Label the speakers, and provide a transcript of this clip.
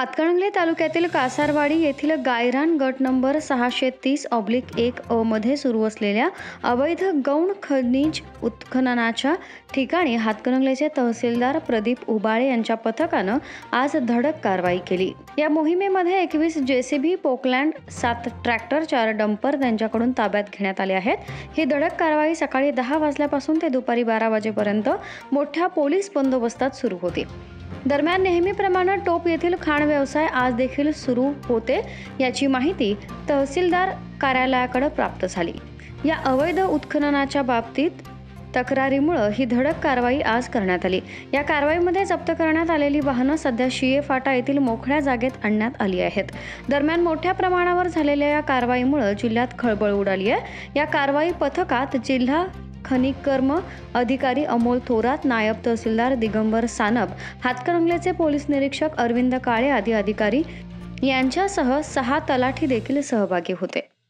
Speaker 1: हातकणंगले तालुक्यातील कासारवाडी येथील गायरान गट नंबर 630/1 अ मध्ये सुरू असलेल्या अवैध गौण खनिज उत्खननाच्या ठिकाणी हातकणंगलेचे तहसीलदार प्रदीप उबाळे यांच्या पथकानं आज धडक कारवाई केली। या मोहिमेमध्ये 21 जेसीबी, पोकलँड, 7 ट्रॅक्टर, 4 डंपर त्यांच्याकडून ताब्यात घेण्यात आले आहेत। ही धडक कारवाई सकाळी 10 वाजल्यापासून ते दुपारी 12 वाजेपर्यंत मोठ्या पोलीस बंदोबस्तात सुरू होती। दरम्यान नेहमीप्रमाणे टोप येथील खाण व्यवसाय आज देखील सुरू होते याची माहिती तहसीलदार कार्यालयाकडे प्राप्त झाली। या अवैध उत्खननाच्या बाबतीत तक्रारीमुळे ही धडक कारवाई आज करण्यात आली। या कारवाईमध्ये जप्त करण्यात आलेली वाहनं सध्या शिये फाटा येथील मोकळ्या जागेत आणण्यात आली आहेत। दरम्यान मोठ्या प्रमाणावर झालेल्या या कारवाईमुळे जिल्ह्यात खळबळ उडाली आहे। या कारवाई पथकात जिल्हा खनिकर्म अधिकारी अमोल थोरात, नायब तहसीलदार दिगंबर सानप, हातकणंगलेचे पोलीस निरीक्षक अरविंद काळे आदी अधिकारी यांच्यासह 6 तलाठी देखील सहभागी होते।